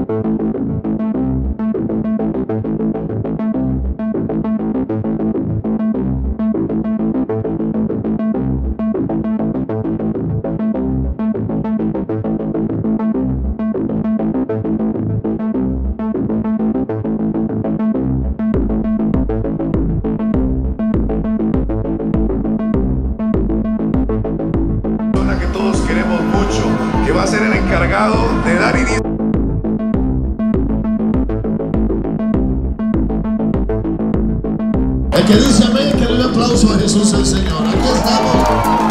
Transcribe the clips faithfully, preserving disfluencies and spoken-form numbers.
Que va a ser el encargado de dar inicio. El que dice amén, que le dé un aplauso a Jesús el Señor. Aquí estamos.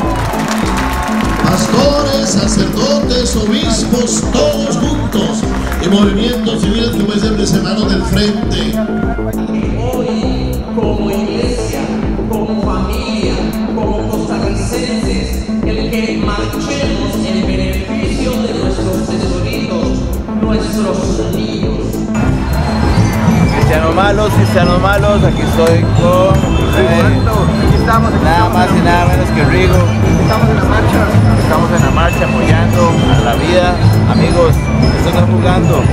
Pastores, sacerdotes, obispos, todos juntos. Y movimiento civil, como es el semana del frente. Hoy, como iglesia, como familia, como costarricenses, el que marchemos en beneficio de nuestros tesoritos, nuestros niños. Cristianos malos, cristianos malos, aquí estoy con eh, aquí estamos, aquí nada estamos, más y nada menos que Rigo. estamos en la marcha. Estamos en la marcha apoyando a la vida. Amigos, esto no es jugando.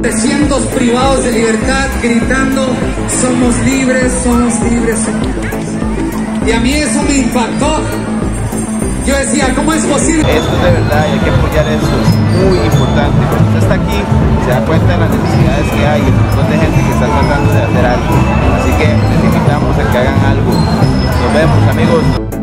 trescientos privados de libertad gritando: somos libres, somos libres, Señor. Y a mí eso me impactó. Yo decía, ¿cómo es posible? Esto es de verdad y hay que apoyar esto, es muy importante. Cuando usted está aquí, se da cuenta de las necesidades que hay y el montón de gente que está tratando de hacer algo. Así que les invitamos a que hagan algo. Nos vemos, amigos.